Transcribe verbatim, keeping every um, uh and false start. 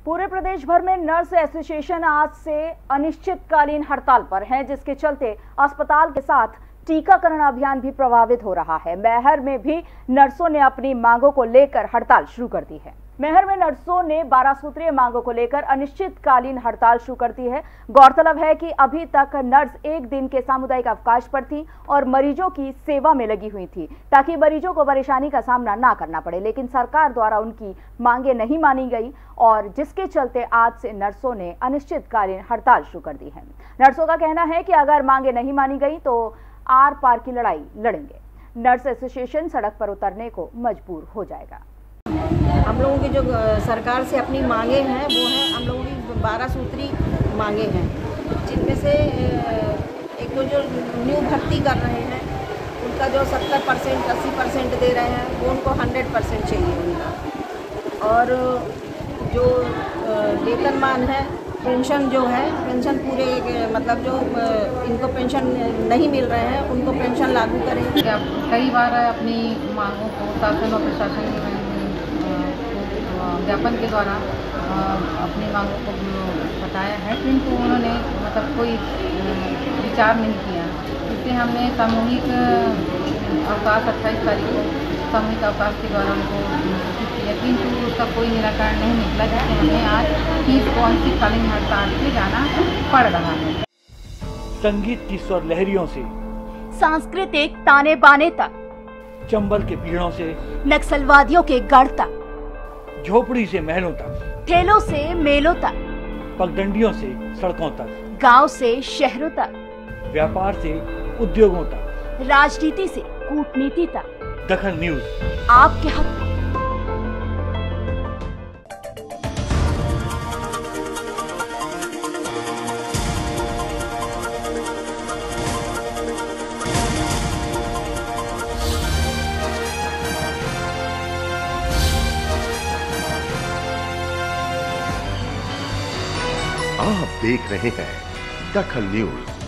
पूरे प्रदेश भर में नर्स एसोसिएशन आज से अनिश्चितकालीन हड़ताल पर है, जिसके चलते अस्पताल के साथ टीकाकरण अभियान भी प्रभावित हो रहा है। मैहर में भी नर्सों ने अपनी मांगों को लेकर हड़ताल शुरू कर दी है। मैहर में नर्सों ने बारह सूत्रीय मांगों को लेकर अनिश्चितकालीन हड़ताल शुरू कर दी है। गौरतलब है कि अभी तक नर्स एक दिन के सामुदायिक अवकाश पर थी और मरीजों की सेवा में लगी हुई थी, ताकि मरीजों को परेशानी का सामना ना करना पड़े। लेकिन सरकार द्वारा उनकी मांगे नहीं मानी गई और जिसके चलते आज से नर्सों ने अनिश्चितकालीन हड़ताल शुरू कर दी है। नर्सों का कहना है कि अगर मांगे नहीं मानी गई तो आर पार की लड़ाई लड़ेंगे। नर्स एसोसिएशन सड़क पर उतरने को मजबूर हो जाएगा। हम लोगों की जो सरकार से अपनी मांगे हैं वो हैं, हम लोगों की बारह सूत्री मांगे हैं, जिनमें से एक तो जो न्यू भर्ती कर रहे हैं उनका जो सत्तर परसेंट अस्सी परसेंट दे रहे हैं वो उनको हंड्रेड परसेंट चाहिए उनका। और जो वेतनमान है, पेंशन जो है, पेंशन पूरे मतलब जो इनको पेंशन नहीं मिल रहे हैं उनको पेंशन लागू करें। कई बार अपनी मांगों को शासन और प्रशासन ज्ञापन के द्वारा अपनी मांगों को बताया है, किंतु उन्होंने मतलब कोई विचार नहीं किया। इसलिए हमने सामूहिक अवकाश अट्ठाईस तारीख को सामूहिक अवकाश के द्वारा उनको सूचित किया, किंतु उसका कोई निराकरण नहीं निकला, जिससे हमें आज तीस को अनिश्चितकालीन हड़ताल पे जाना पड़ रहा है। संगीत की स्वर लहरियों से सांस्कृतिक ताने बाने तक, चंबल के पीड़ों से नक्सलवादियों के गढ़ तक, झोपड़ी से महलों तक, ठेलों से मेलों तक, पगडंडियों से सड़कों तक, गांव से शहरों तक, व्यापार से उद्योगों तक, राजनीति से कूटनीति तक, दखल न्यूज आपके हक में। आप देख रहे हैं दखल न्यूज।